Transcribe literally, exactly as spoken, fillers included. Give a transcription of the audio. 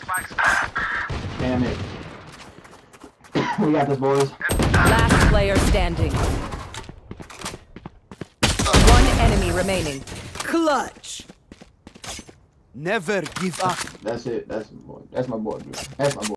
Damn it. We got this, boys. Last player standing. One enemy remaining. Clutch. Never give up. That's it. That's my boy. That's my boy, bro. That's my boy.